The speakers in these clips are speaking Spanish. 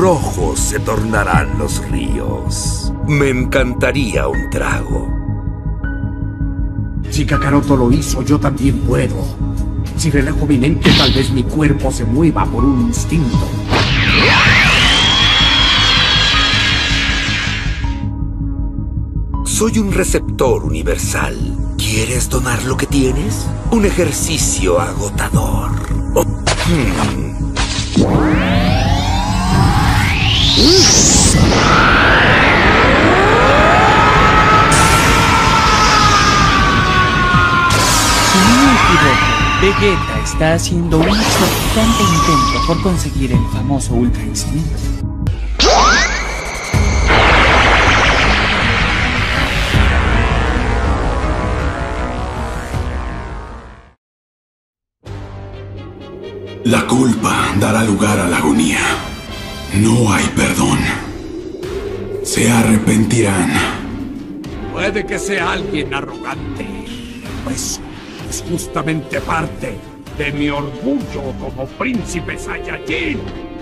rojos se tornarán los ríos. Me encantaría un trago. Si Kakaroto lo hizo, yo también puedo. Si relajo mi mente, tal vez mi cuerpo se mueva por un instinto. Soy un receptor universal. ¿Quieres donar lo que tienes? Un ejercicio agotador. Oh. Si no me equivoco, Vegeta está haciendo un exorbitante intento por conseguir el famoso Ultra Instinto. La culpa dará lugar a la agonía. No hay perdón. Se arrepentirán. Puede que sea alguien arrogante, pues es justamente parte de mi orgullo como príncipe Saiyajin.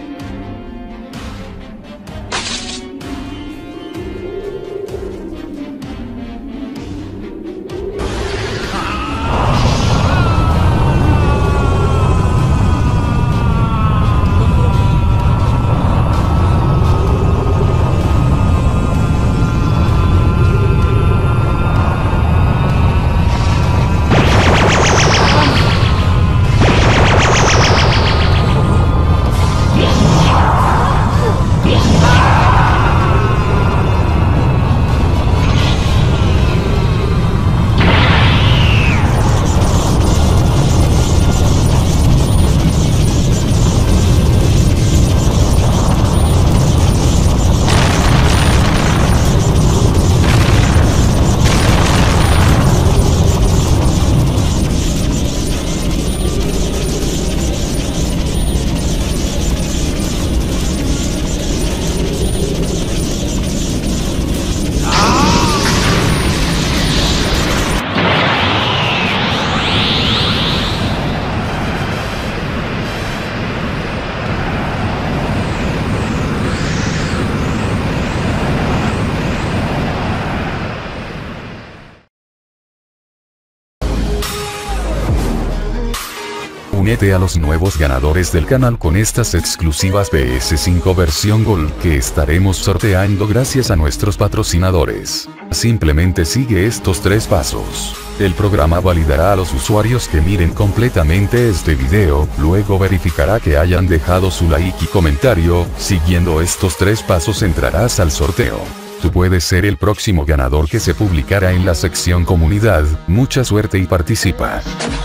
Únete a los nuevos ganadores del canal con estas exclusivas PS5 versión Gold que estaremos sorteando gracias a nuestros patrocinadores. Simplemente sigue estos 3 pasos. El programa validará a los usuarios que miren completamente este video, luego verificará que hayan dejado su like y comentario. Siguiendo estos 3 pasos entrarás al sorteo. Tú puedes ser el próximo ganador que se publicará en la sección comunidad. Mucha suerte y participa.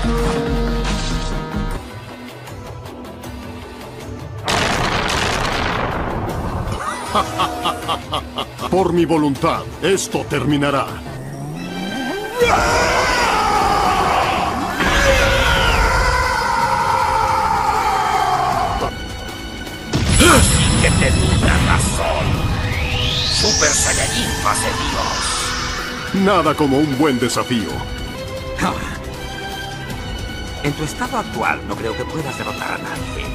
Por mi voluntad, esto terminará. Que tenía razón. Super Saiyajin fase Dios. Nada como un buen desafío. En tu estado actual no creo que puedas derrotar a nadie.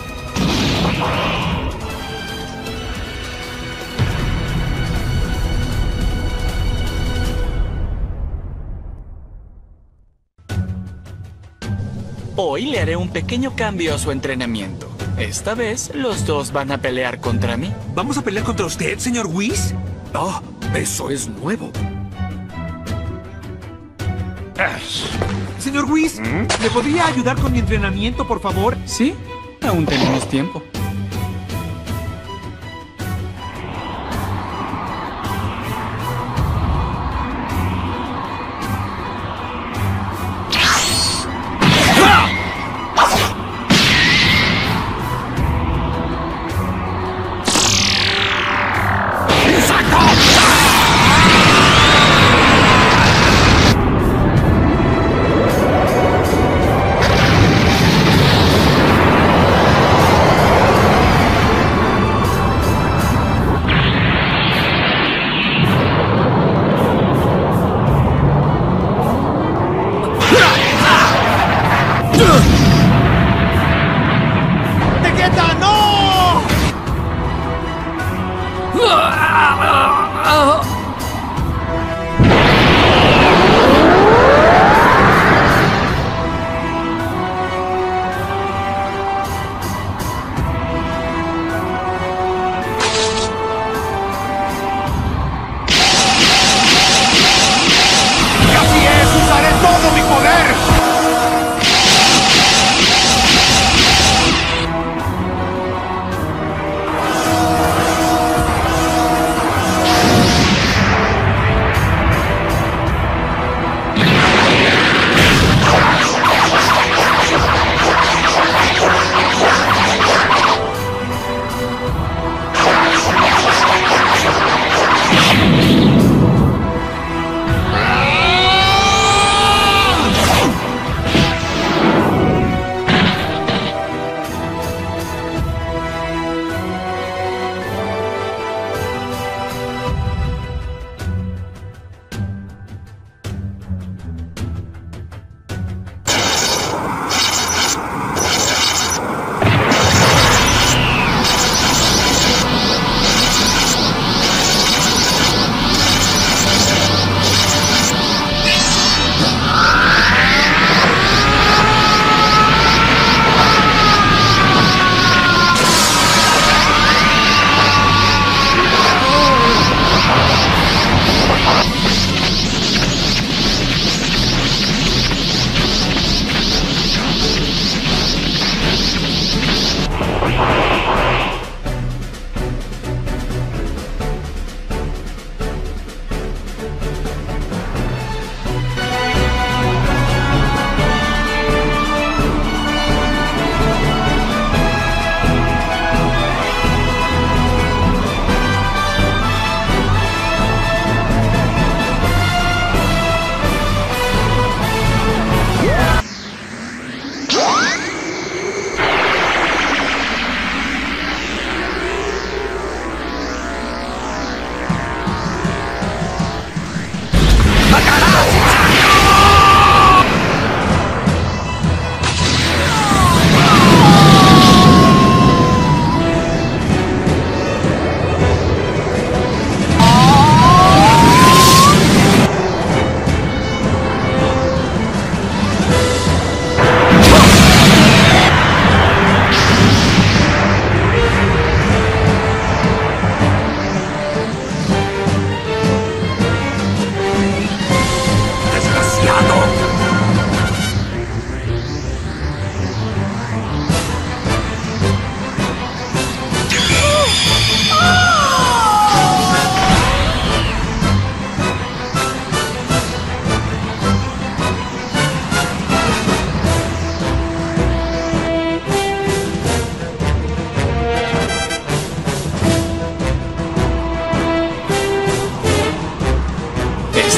Hoy le haré un pequeño cambio a su entrenamiento. Esta vez, los dos van a pelear contra mí. ¿Vamos a pelear contra usted, señor Whis? Oh, eso es nuevo. Señor Whis, ¿me podría ayudar con mi entrenamiento, por favor? ¿Sí? Aún tenemos tiempo.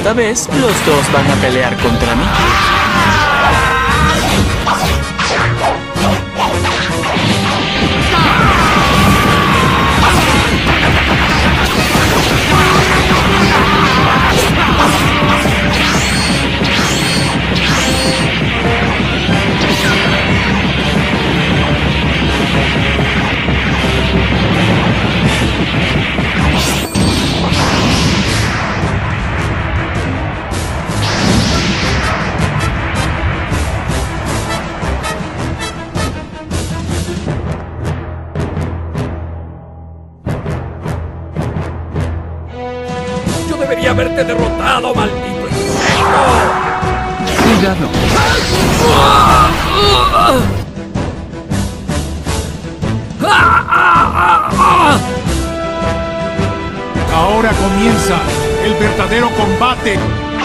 esta vez los dos van a pelear contra mí. Debería haberte derrotado, maldito insecto. Cuidado. Ahora comienza el verdadero combate.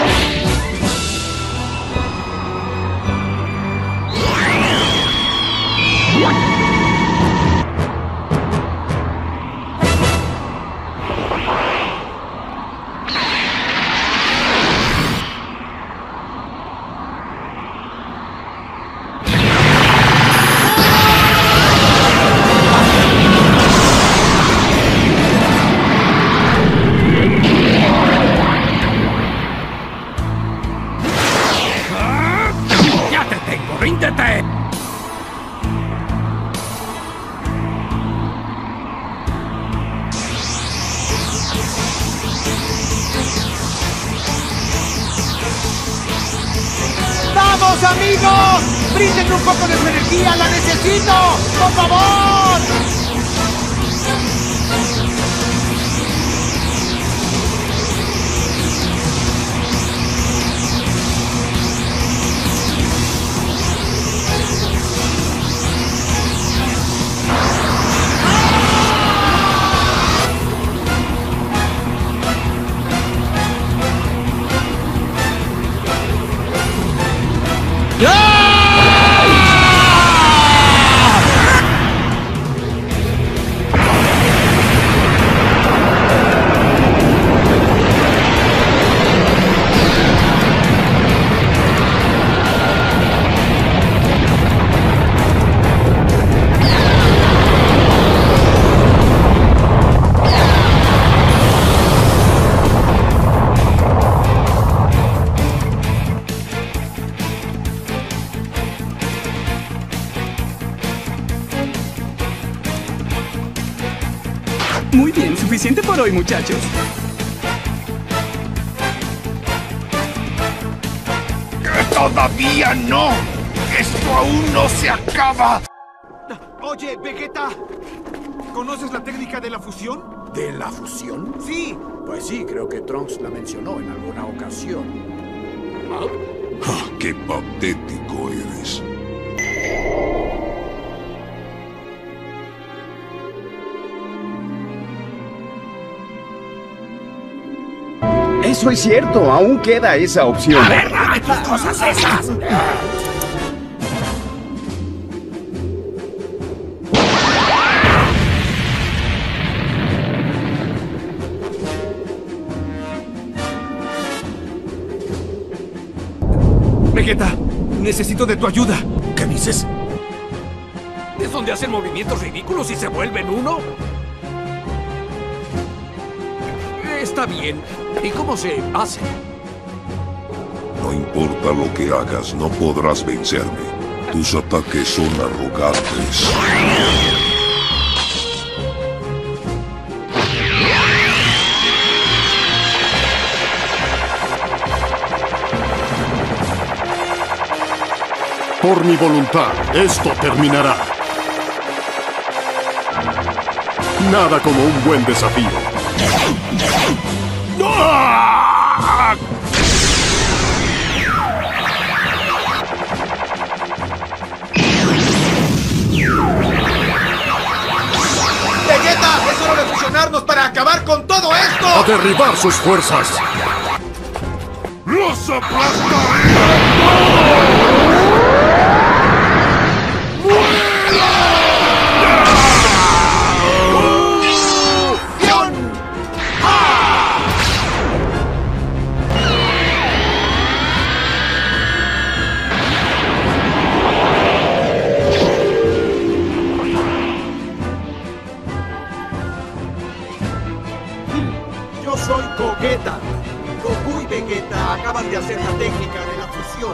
¡Ríndete! ¡Vamos, amigos! ¡Brinden un poco de su energía! ¡La necesito! ¡Por favor! Muy bien, suficiente por hoy, muchachos. ¡Todavía no! ¡Esto aún no se acaba! Oye, Vegeta, ¿conoces la técnica de la fusión? ¿De la fusión? Sí. Pues sí, creo que Trunks la mencionó en alguna ocasión. ¡Qué patético eres! Eso es cierto, aún queda esa opción. ¡A ver, dame tus cosas esas! Vegeta, necesito de tu ayuda. ¿Qué dices? ¿Es donde hacen movimientos ridículos y se vuelven uno? Está bien. ¿Y cómo se hace? No importa lo que hagas, no podrás vencerme. Tus ataques son arrogantes. Por mi voluntad, esto terminará. Nada como un buen desafío. ¡Vegeta! ¡Es hora de fusionarnos para acabar con todo esto! ¡A derribar sus fuerzas! ¡Los aplastaré! acaban de hacer la técnica de la fusión.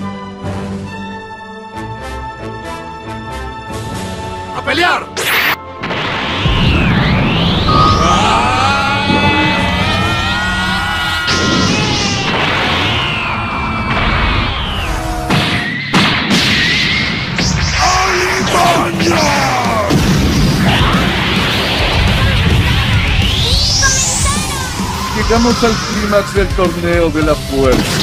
¡A pelear! Llegamos al clímax del torneo de la fuerza.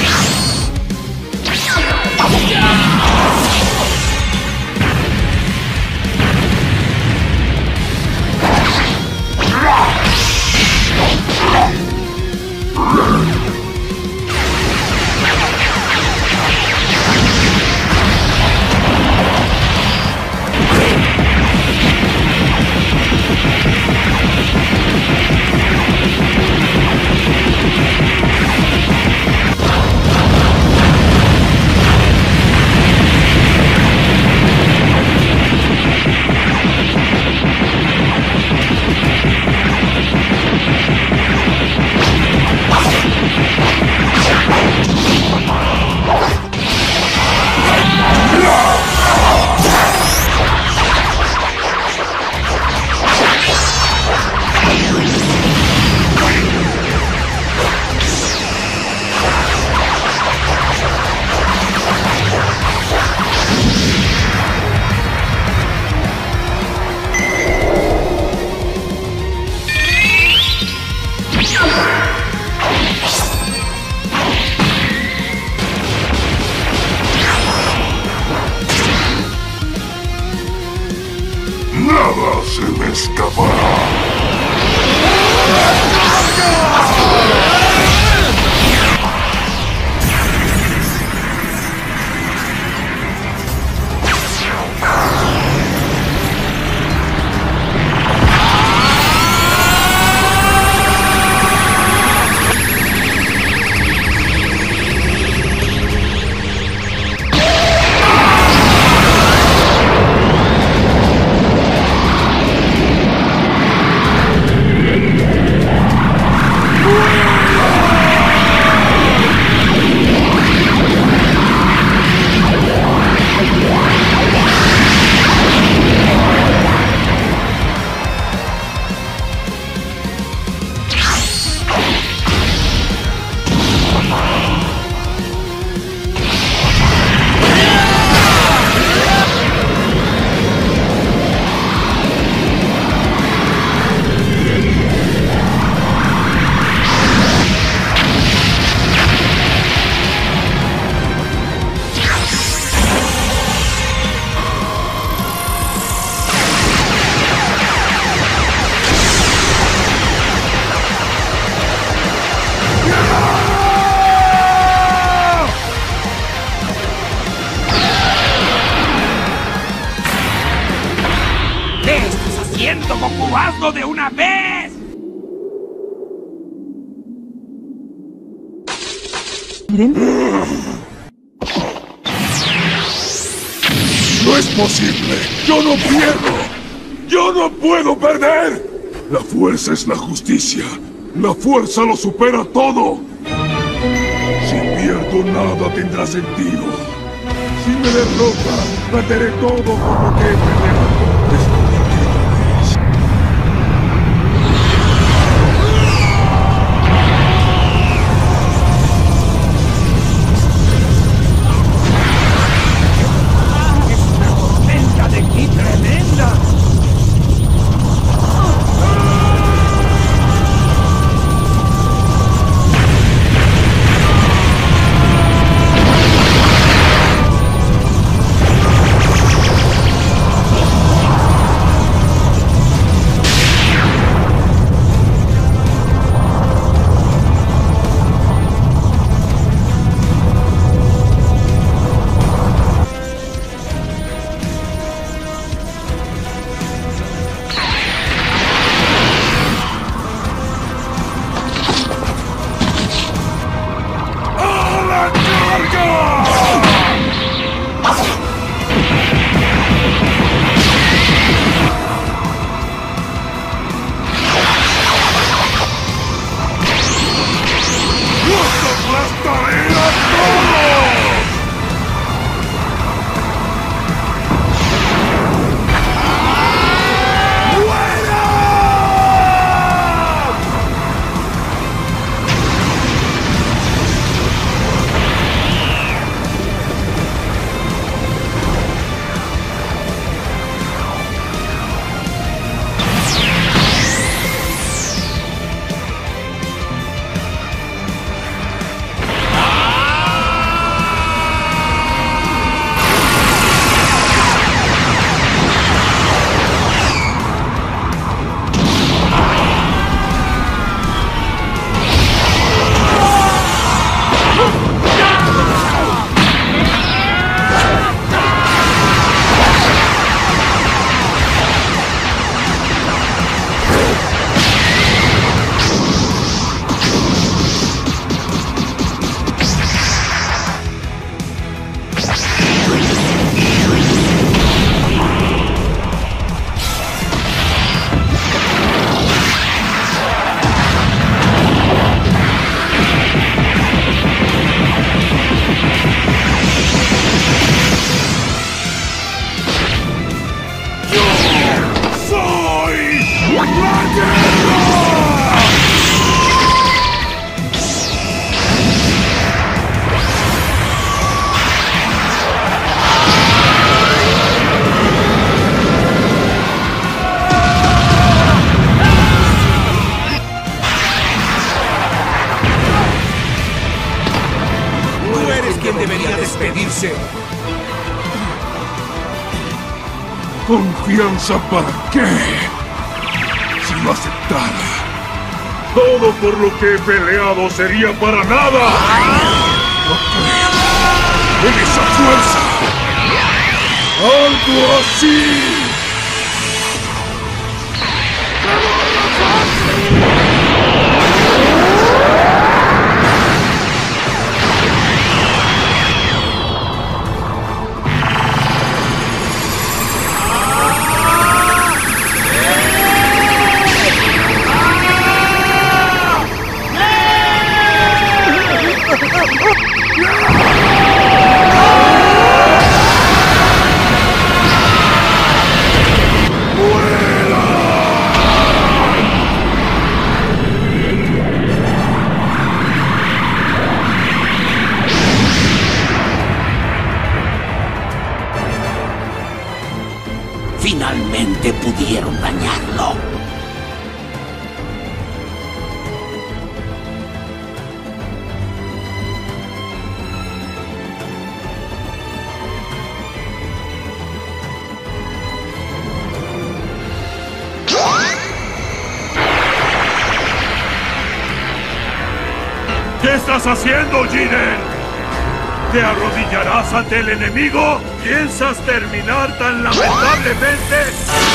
Nada se me escapará. ¿Qué estás haciendo, Goku? ¡Hazlo de una vez! ¡No es posible! ¡Yo no pierdo! ¡Yo no puedo perder! La fuerza es la justicia. La fuerza lo supera todo. Si pierdo, nada tendrá sentido. Si me derrota, perderé todo por lo que he peleado. ¡Tormenta de ki tremenda! confianza para qué? Si lo aceptara, todo por lo que he peleado sería para nada. No creo en esa fuerza. Algo así. Finalmente pudieron dañarlo. ¿Qué estás haciendo, Jiren? ¿Te arrodillarás ante el enemigo? ¿Piensas terminar tan lamentablemente?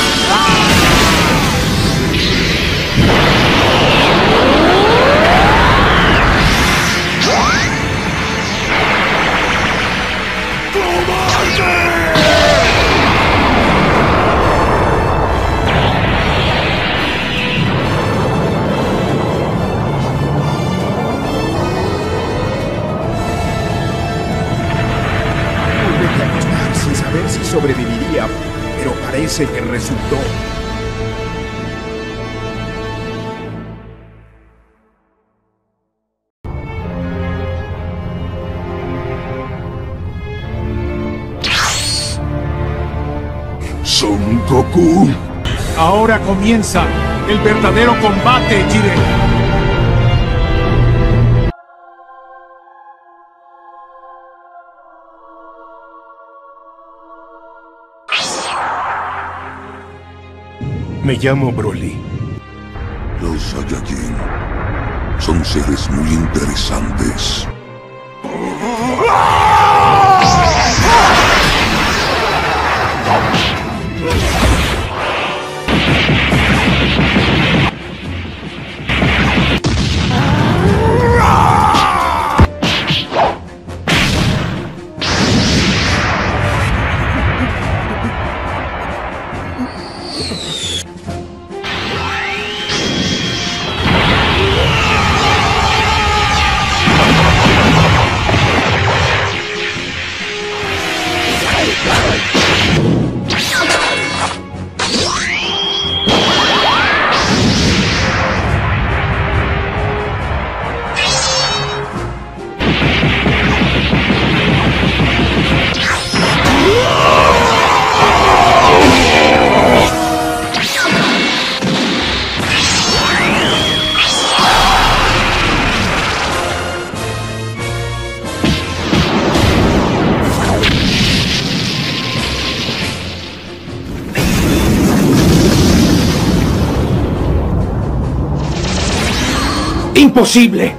Ver si sobreviviría, pero parece que resultó. Son Goku. Ahora comienza el verdadero combate, Jiren. Me llamo Broly. Los Saiyajin son seres muy interesantes. ¡Imposible!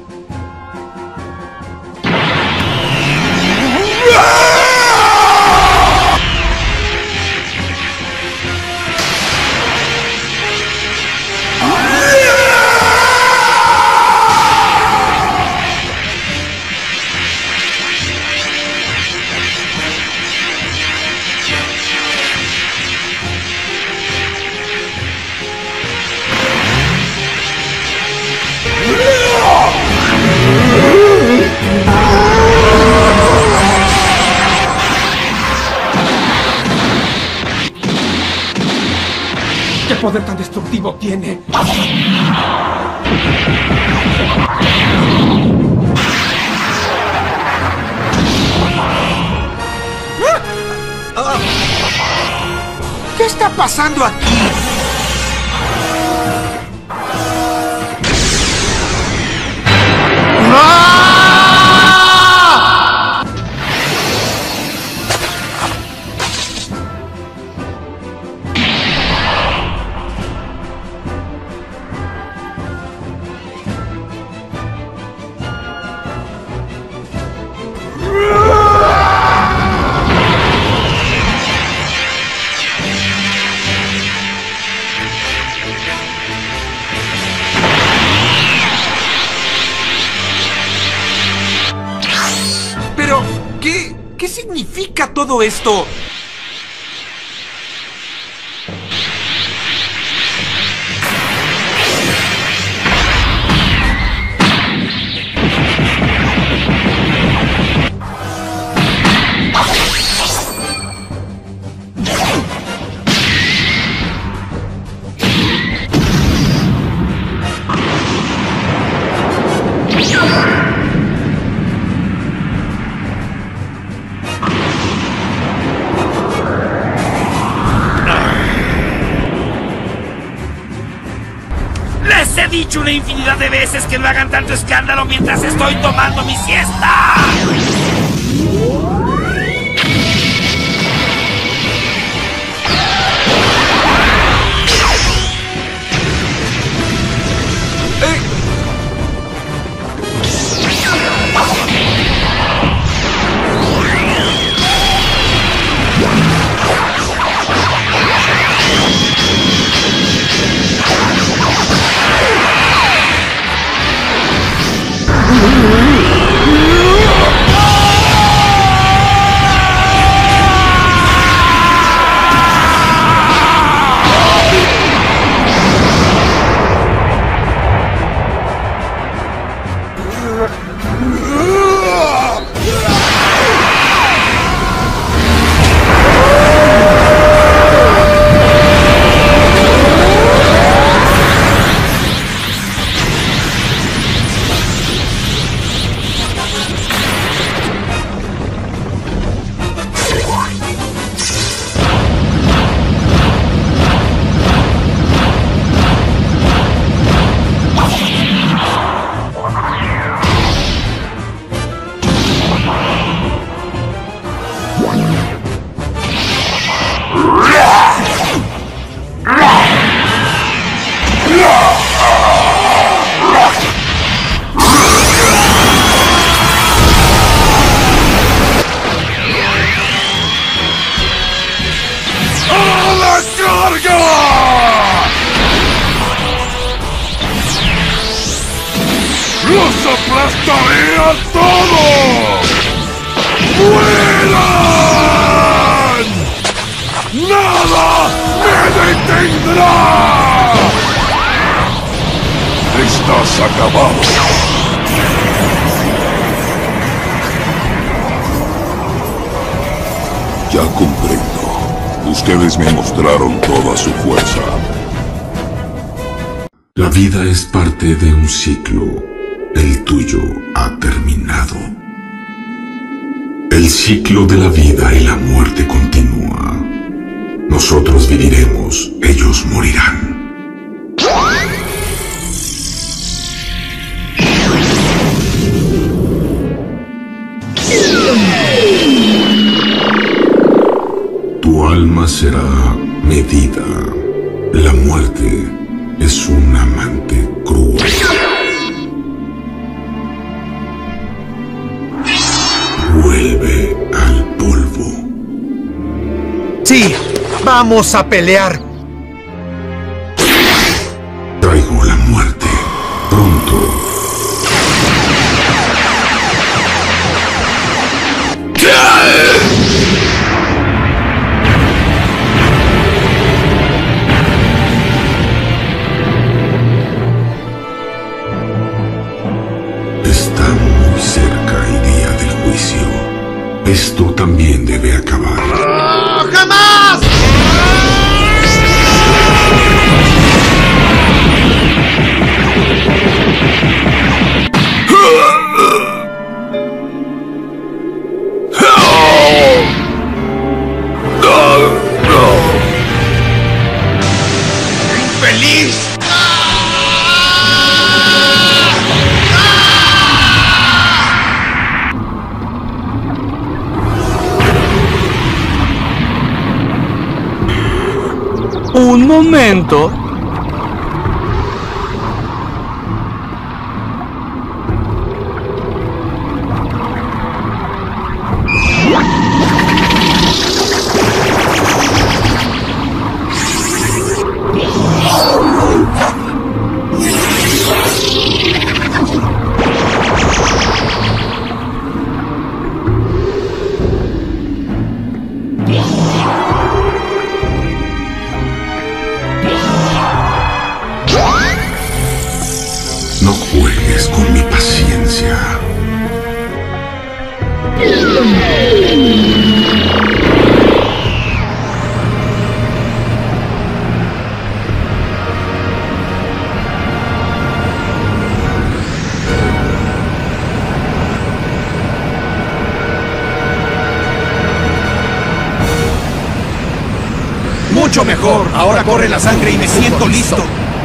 ¿Qué poder tan destructivo tiene? ¿Qué está pasando aquí? significa todo esto? Les he dicho una infinidad de veces que no hagan tanto escándalo mientras estoy tomando mi siesta. ¡Los aplastaré a todos! ¡Vuelan! ¡Nada me detendrá! ¡Estás acabado! Ya comprendo. Ustedes me mostraron toda su fuerza. La vida es parte de un ciclo. El tuyo ha terminado. El ciclo de la vida y la muerte continúa. Nosotros viviremos, ellos morirán. Tu alma será medida. La muerte es un amante cruel. Vuelve al polvo. Sí, vamos a pelear. Traigo la muerte pronto. Está muy cerca el día del juicio. Esto también debe acabar. ¡Oh, jamás! ¡Infeliz! Un momento. puedes con mi paciencia. Mucho mejor. Ahora corre la sangre y me siento listo.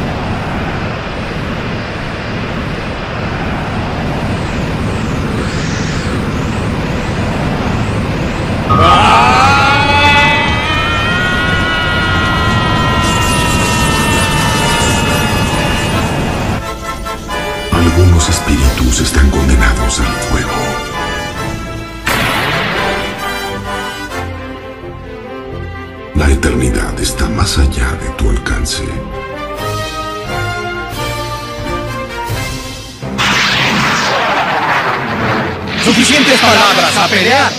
Algunos espíritus están condenados al fuego. La eternidad está más allá de tu alcance. Suficientes palabras, a pelear.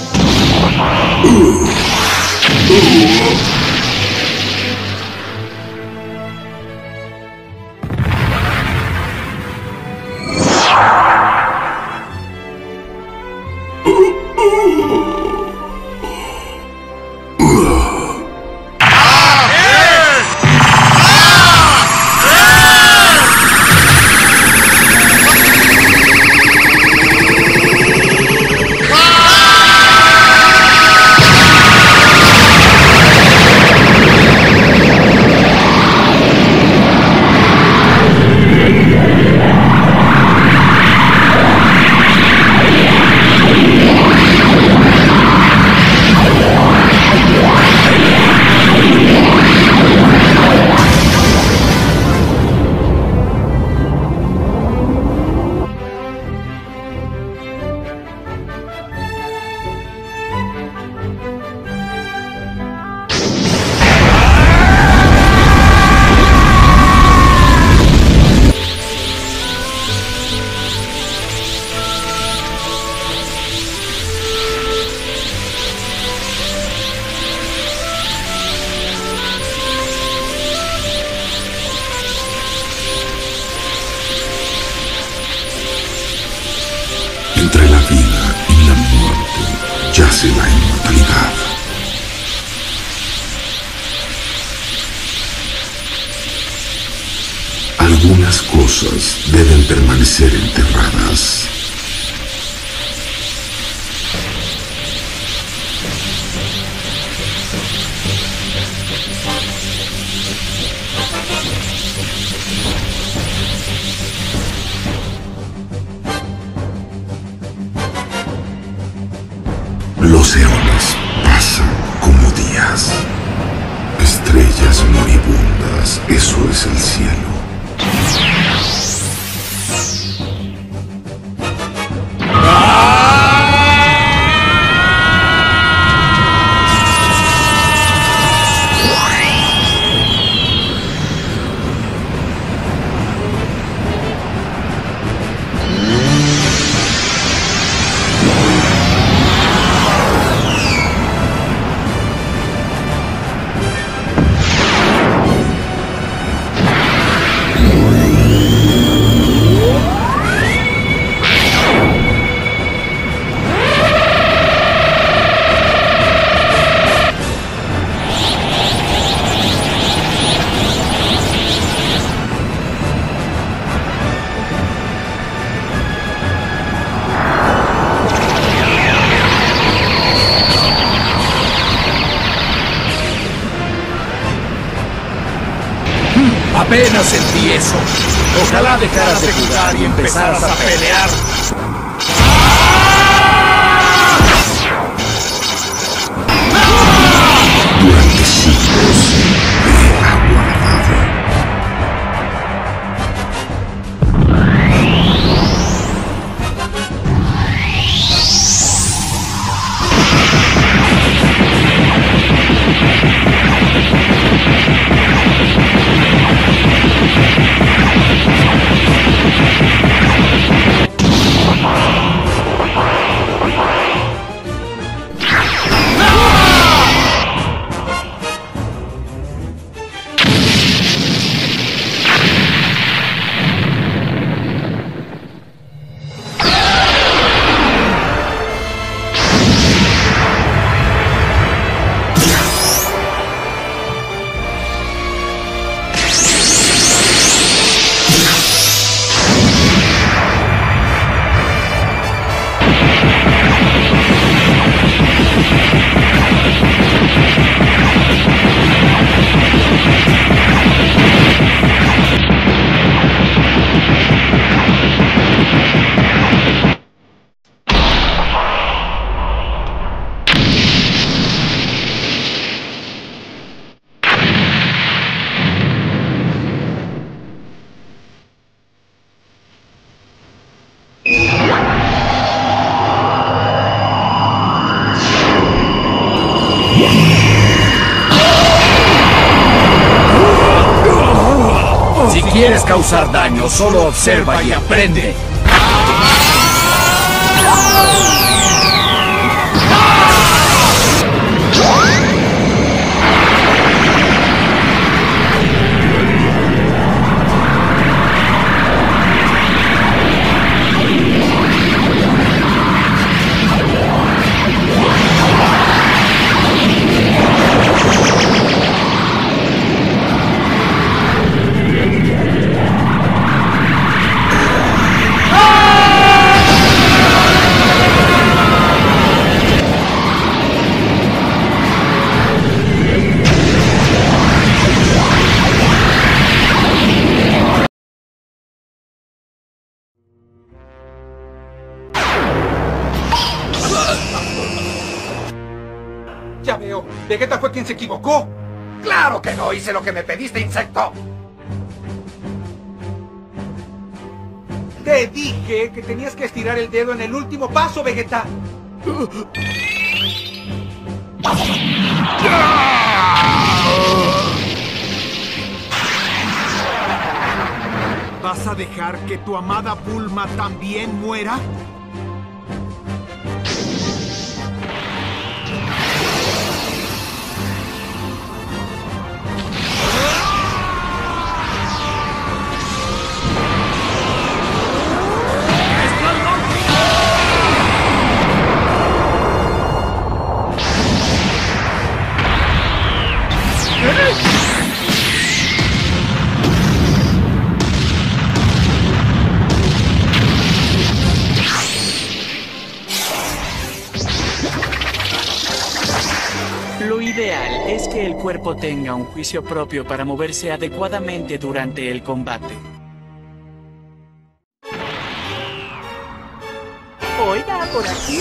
Entre la vida y la muerte yace la inmortalidad. Algunas cosas deben permanecer enterradas. Los eones pasan como días. Estrellas moribundas, eso es el cielo. Apenas sentí eso. Ojalá dejaras de jugar y empezaras a pelear. Durante siglos he aguardado. quieres causar daño, solo observa y aprende. Ya veo, Vegeta fue quien se equivocó. ¡Claro que no! Hice lo que me pediste, insecto. Te dije que tenías que estirar el dedo en el último paso, Vegeta. ¿Vas a dejar que tu amada Bulma también muera? Lo ideal es que el cuerpo tenga un juicio propio para moverse adecuadamente durante el combate. Oiga, por aquí.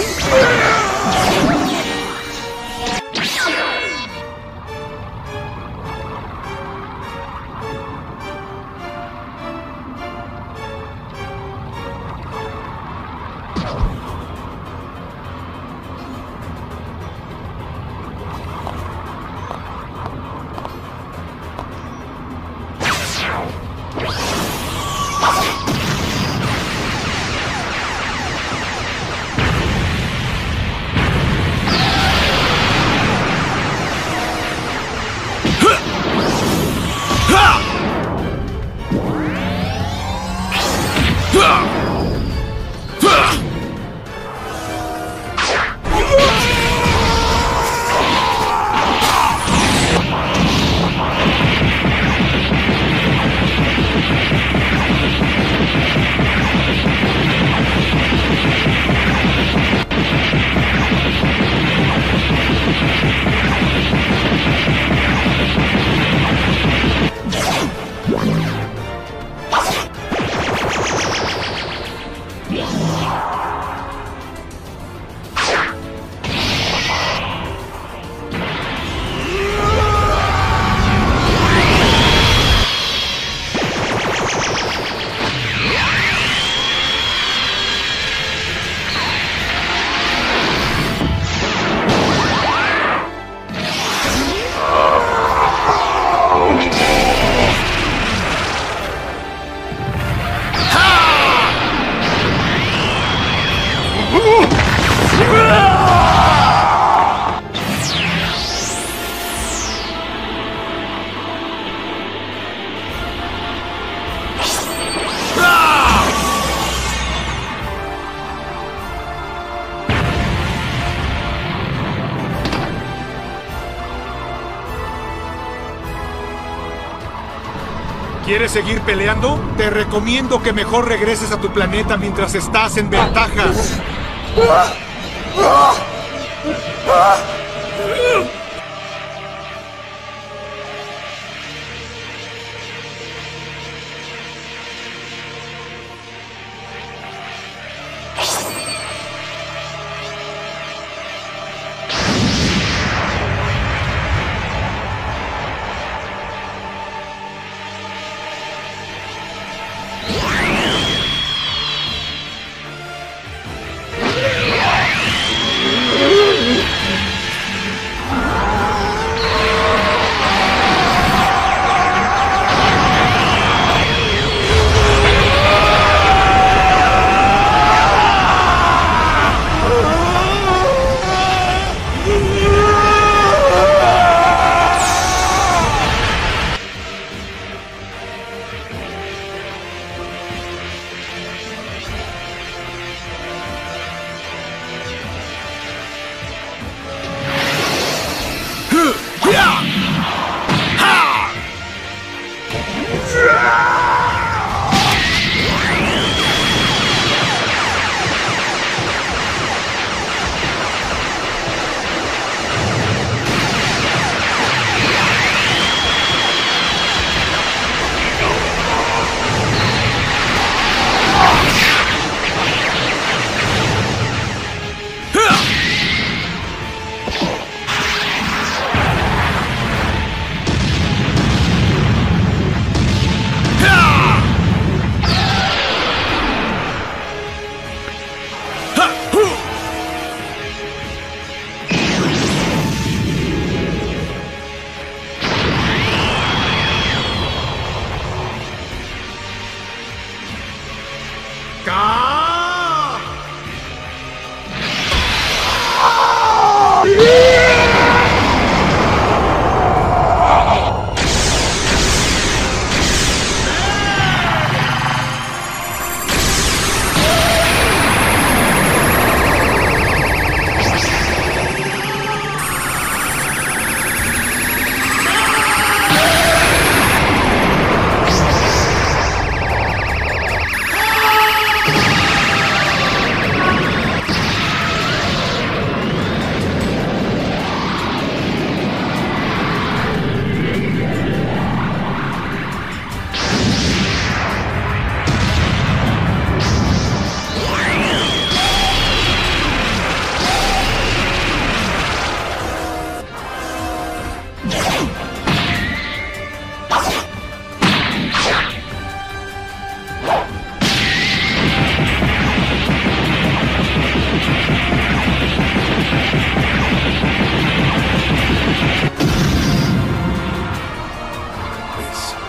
¿Quieres seguir peleando? Te recomiendo que mejor regreses a tu planeta mientras estás en ventaja.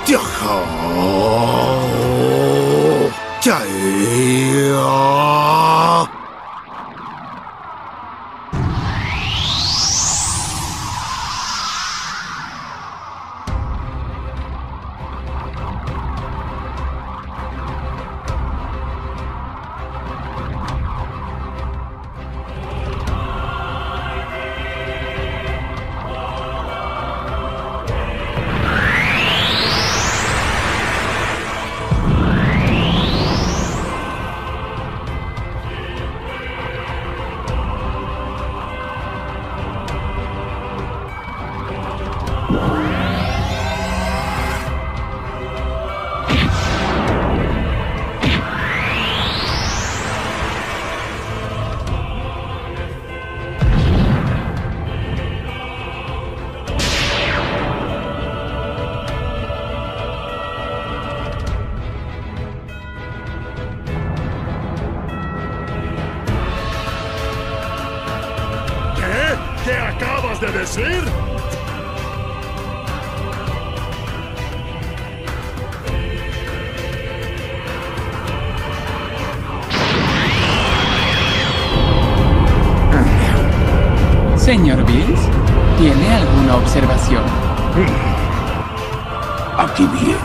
¿Qué acabas de decir? Señor Bills, ¿tiene alguna observación? Aquí viene.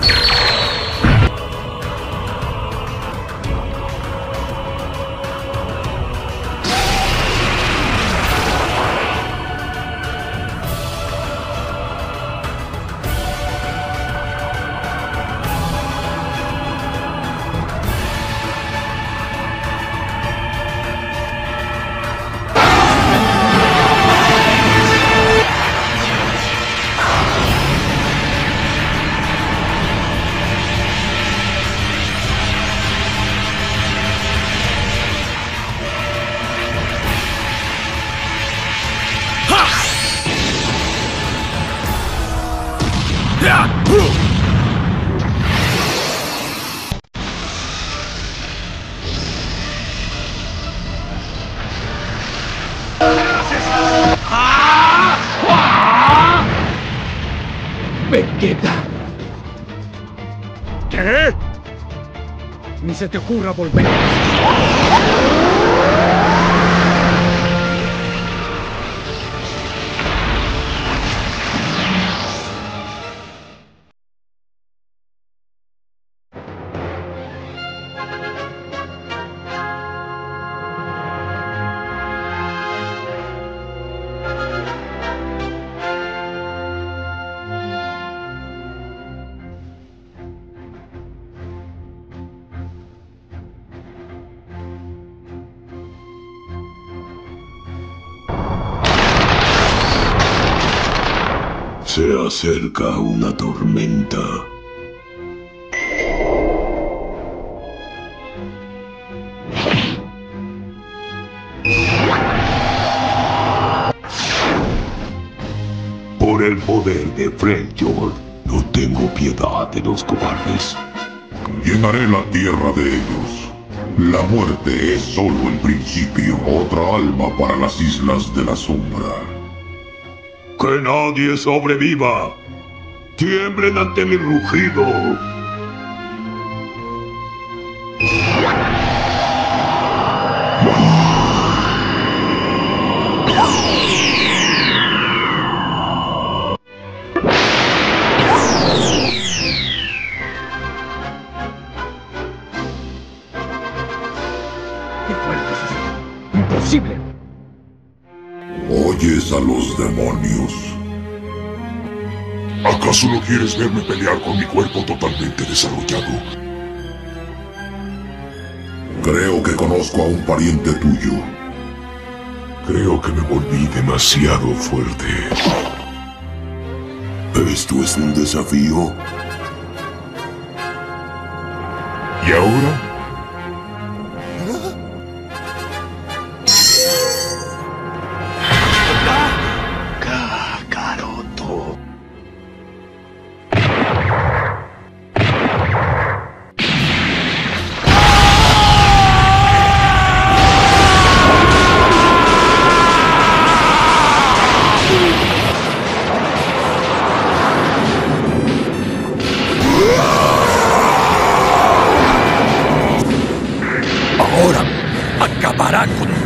¡Vegeta! ¿Qué? Ni se te ocurra volver. Se acerca una tormenta. Por el poder de Freljord, no tengo piedad de los cobardes. Llenaré la tierra de ellos. La muerte es solo el principio. Otra alma para las Islas de la Sombra. ¡Que nadie sobreviva! ¡Tiemblen ante mi rugido! ¡Qué fuerte es eso! ¡Imposible! ¿Oyes a los demonios? ¿Acaso no quieres verme pelear con mi cuerpo totalmente desarrollado? Creo que conozco a un pariente tuyo. Creo que me volví demasiado fuerte. ¿Esto es un desafío? ¿Y ahora?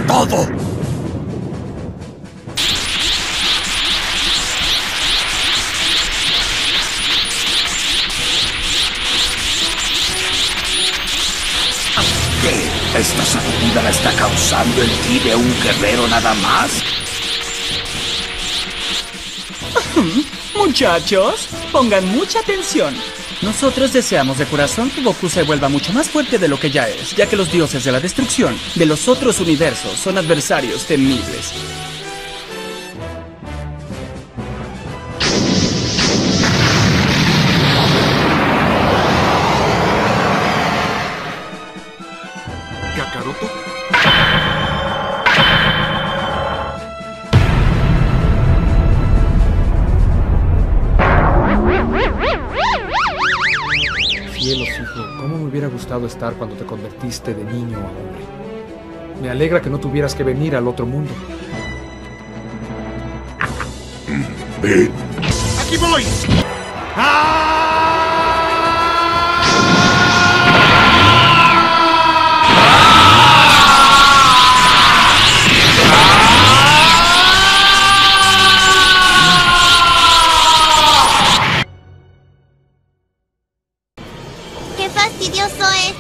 todo. ¿Qué? ¿Esta sacudida la está causando el ki de un guerrero nada más? Muchachos, pongan mucha atención. Nosotros deseamos de corazón que Goku se vuelva mucho más fuerte de lo que ya es, ya que los dioses de la destrucción de los otros universos son adversarios temibles. ¿Kakaroto? Cielos, hijo, cómo me hubiera gustado estar cuando te convertiste de niño a hombre. Me alegra que no tuvieras que venir al otro mundo. ¡Aquí voy! ¡Qué fastidioso es!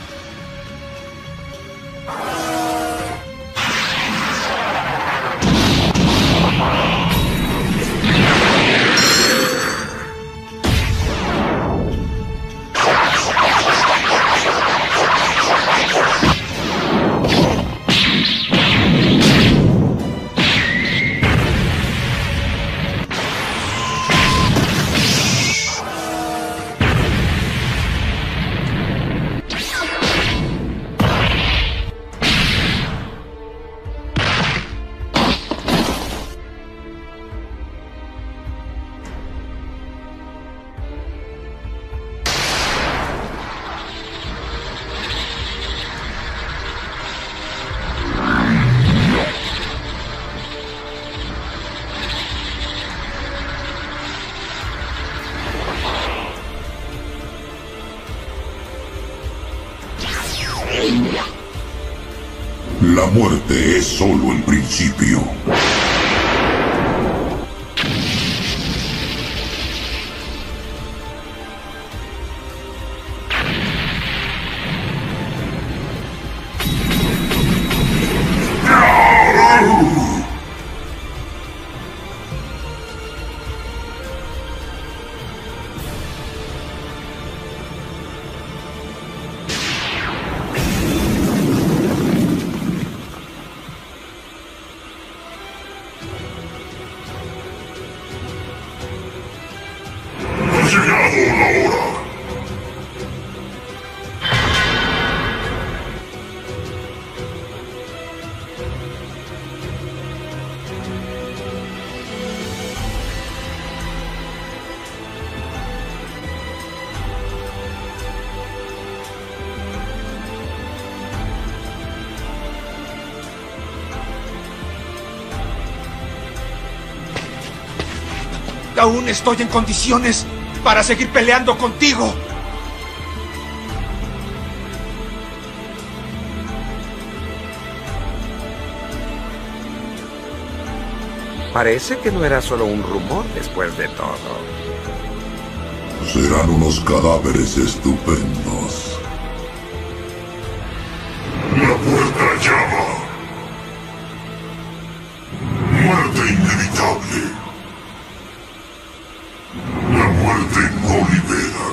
La muerte es solo el principio. Aún estoy en condiciones para seguir peleando contigo. Parece que no era solo un rumor después de todo. Serán unos cadáveres estupendos. La puerta llama. Muerte inevitable. La muerte no libera.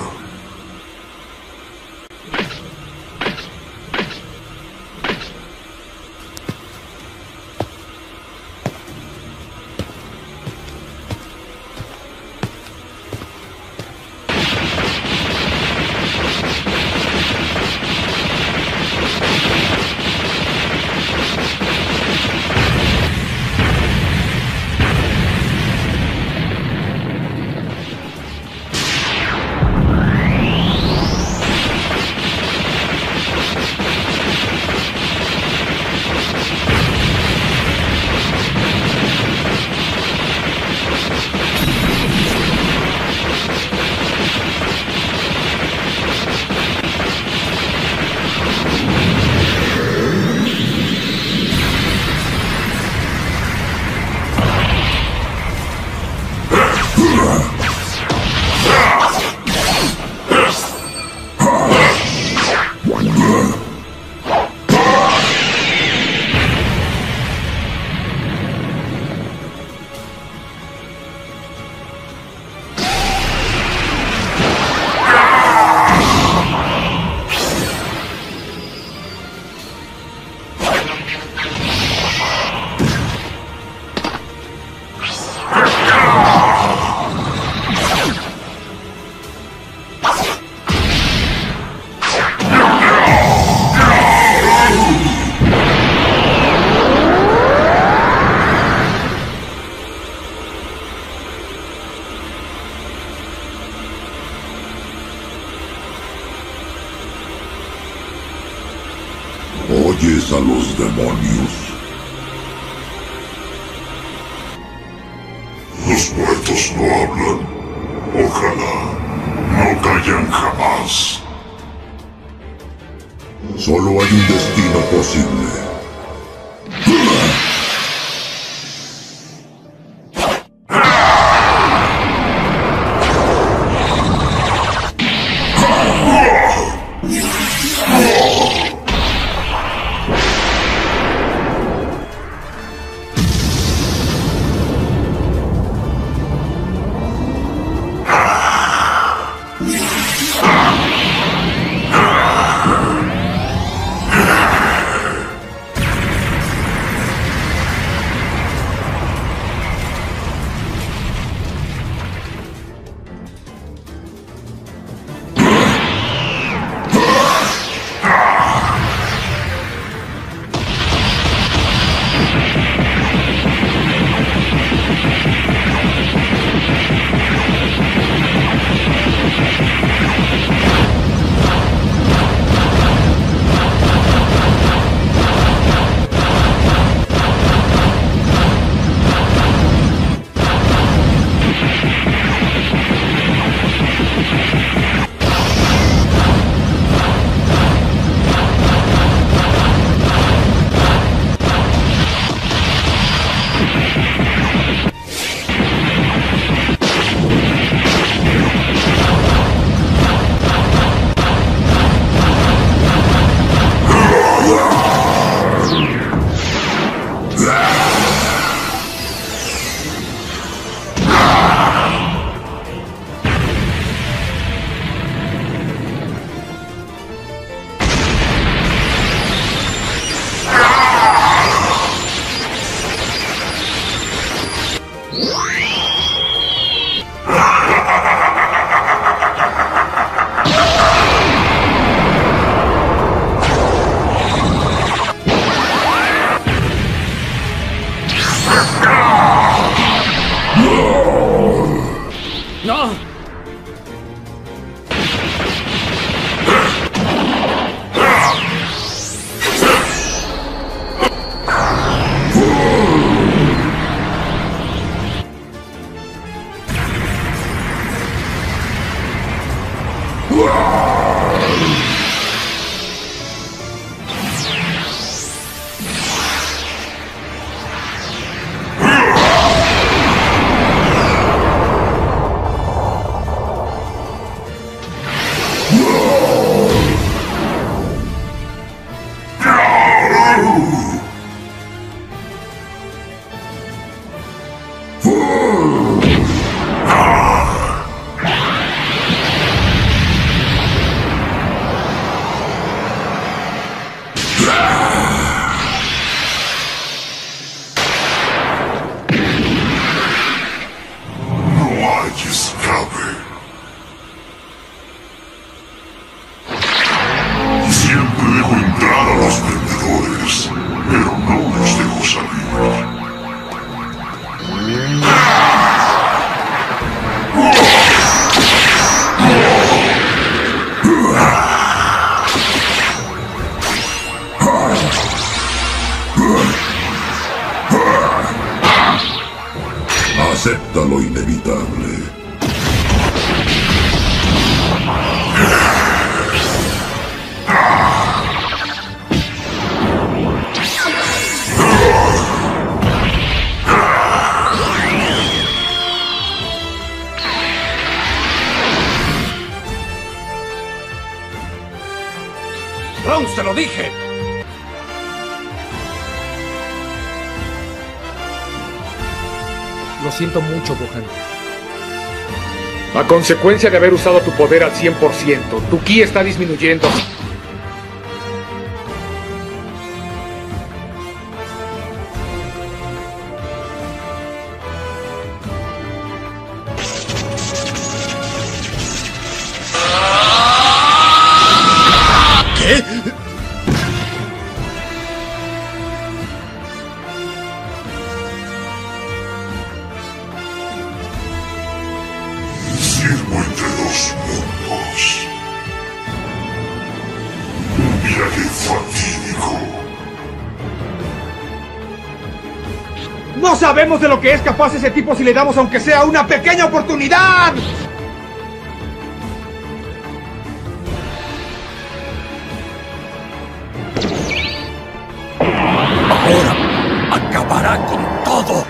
oyes a los demonios? Los muertos no hablan. Ojalá no callan jamás. Solo hay un destino posible. Acepta lo inevitable. Trunks, te lo dije. Lo siento mucho, Gohan. A consecuencia de haber usado tu poder al 100%, tu ki está disminuyendo. ¿Qué? Sirvo entre dos mundos. Un viaje fatídico No sabemos de lo que es capaz ese tipo si le damos aunque sea una pequeña oportunidad. Ahora acabará con todo.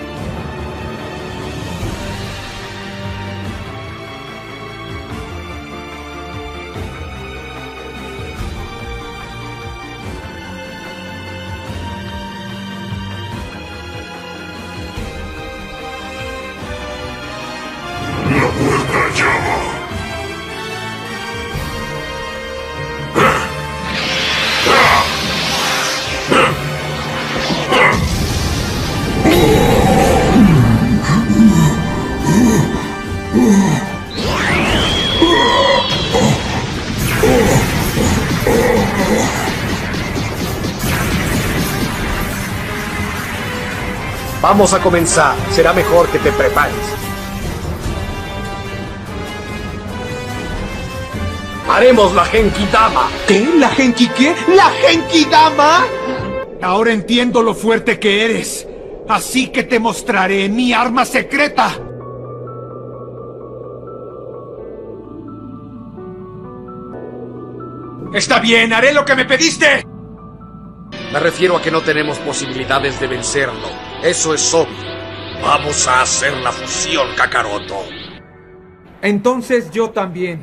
La puerta llama. Vamos a comenzar. Será mejor que te prepares. Haremos la Genki-Dama. ¿Qué? ¿La Genki qué? ¿La Genki-Dama? Ahora entiendo lo fuerte que eres. Así que te mostraré mi arma secreta. Está bien, haré lo que me pediste. Me refiero a que no tenemos posibilidades de vencerlo. Eso es obvio. Vamos a hacer la fusión, Kakaroto. Entonces yo también.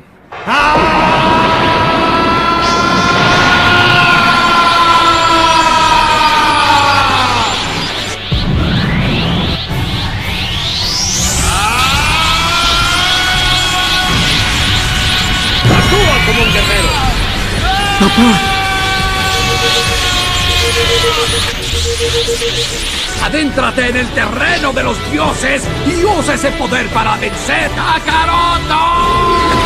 ¡Actúa como un guerrero! ¡Papá! Adéntrate en el terreno de los dioses y usa ese poder para vencer a Kakaroto.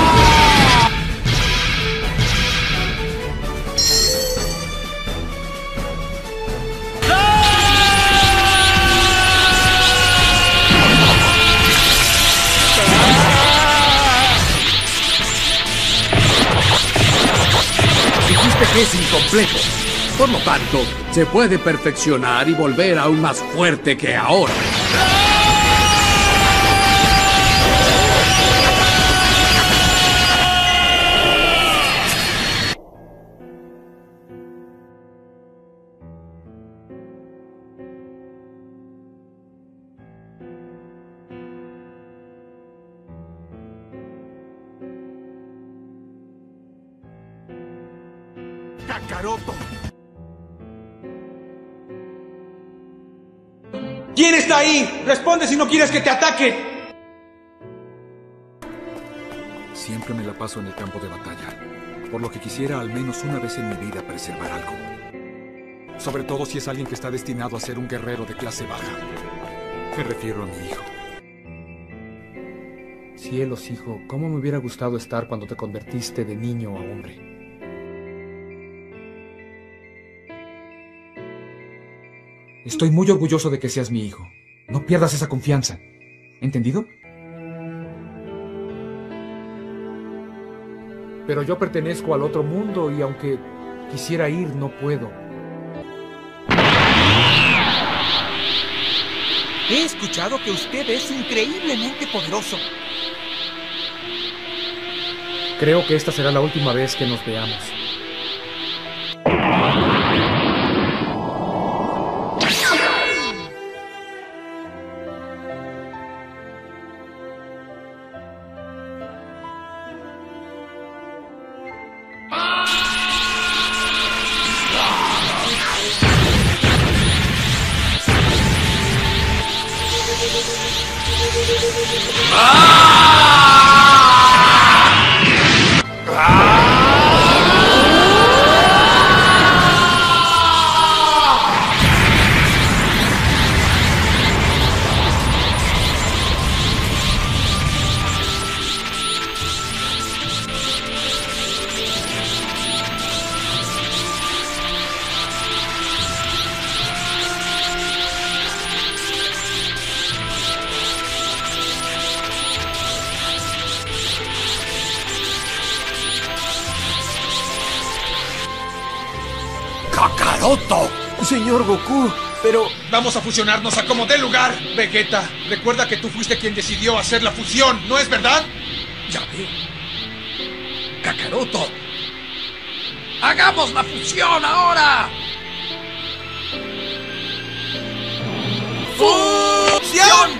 Dijiste que es incompleto. Por lo tanto, se puede perfeccionar y volver aún más fuerte que ahora. Kakaroto. ¿Quién está ahí? Responde si no quieres que te ataque. Siempre me la paso en el campo de batalla, por lo que quisiera al menos una vez en mi vida preservar algo. Sobre todo si es alguien que está destinado a ser un guerrero de clase baja. Me refiero a mi hijo. Cielos, hijo, ¿cómo me hubiera gustado estar cuando te convertiste de niño a hombre? Estoy muy orgulloso de que seas mi hijo. No pierdas esa confianza. ¿Entendido? Pero yo pertenezco al otro mundo y aunque quisiera ir, no puedo. He escuchado que usted es increíblemente poderoso. Creo que esta será la última vez que nos veamos. ¡Kakaroto! Señor Goku, Pero vamos a fusionarnos a como dé lugar. Vegeta, recuerda que tú fuiste quien decidió hacer la fusión, ¿no es verdad? Ya ve. Kakaroto. ¡Hagamos la fusión ahora! ¡Fusión!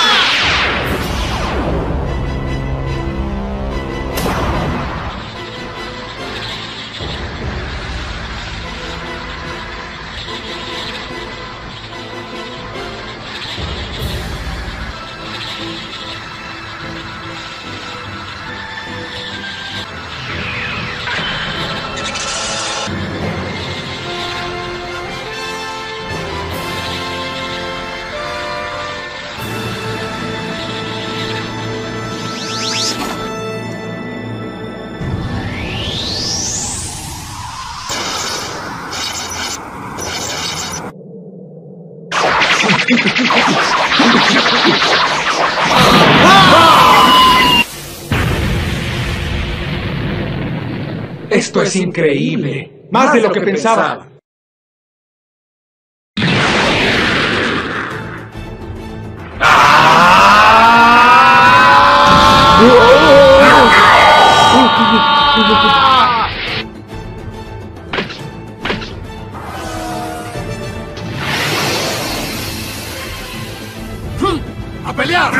Esto es increíble. Más de lo que pensaba. ¡A pelear!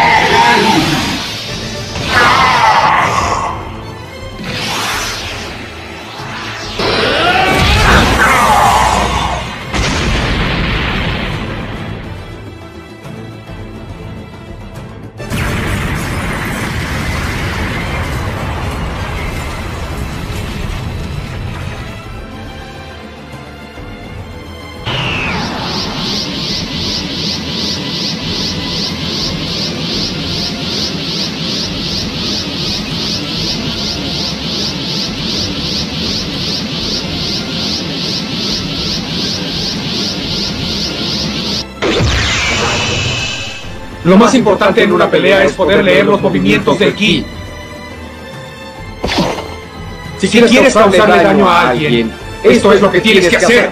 Lo más importante en una pelea es poder leer los movimientos del ki. Si quieres causarle daño a alguien, esto es lo que tienes que hacer.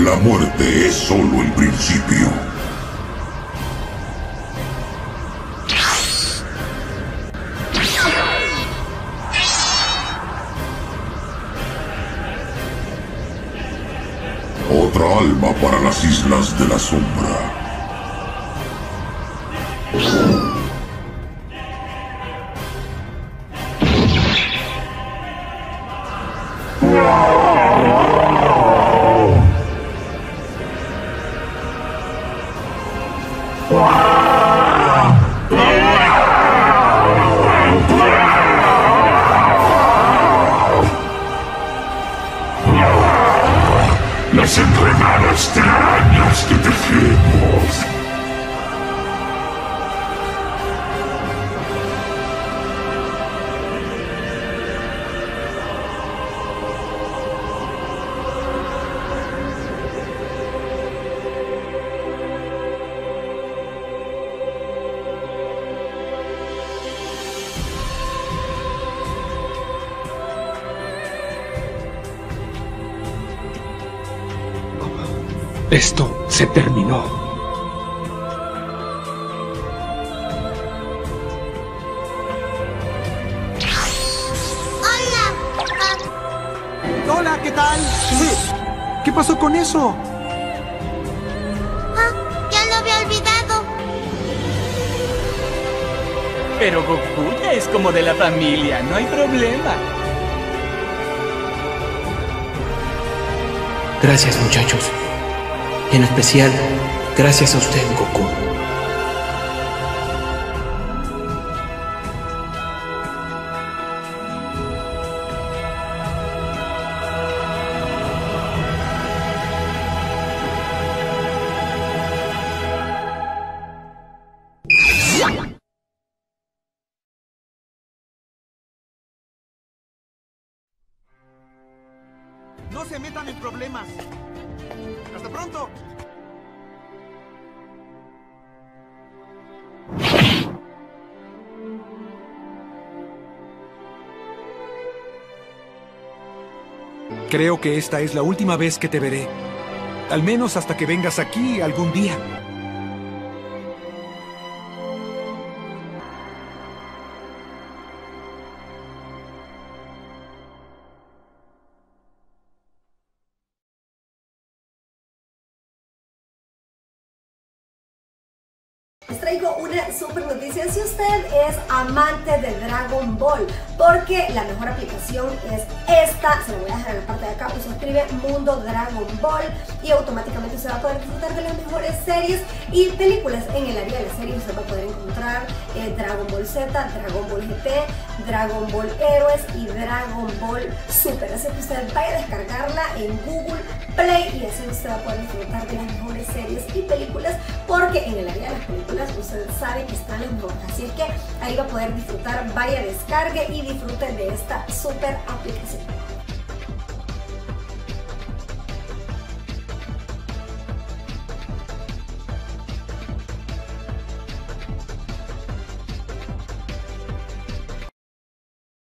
La muerte es solo el principio. Otra alma para las Islas de la Sombra. Las enredadas telarañas que tejemos. Esto se terminó. Hola, ¿qué tal? Sí. ¿Qué pasó con eso? Ya lo había olvidado. Pero Goku ya es como de la familia, no hay problema. Gracias, muchachos. En especial, gracias a usted, Goku. No se metan en problemas. ¡Hasta pronto! Creo que esta es la última vez que te veré. Al menos hasta que vengas aquí algún día. Les traigo una super noticia si usted es amante de Dragon Ball, porque la mejor aplicación es esta. Se la voy a dejar en la parte de acá. Usted escribe Mundo Dragon Ball y automáticamente se va a poder disfrutar de las mejores series y películas. En el área de las series usted va a poder encontrar Dragon Ball Z, Dragon Ball GT, Dragon Ball Héroes y Dragon Ball Super. Así que usted vaya a descargarla en Google Play y así usted va a poder disfrutar de las mejores series y películas, porque en el área de las películas usted sabe que están las mejores. Así es que ahí va a poder disfrutar. Vaya, descargue y disfrute de esta super aplicación.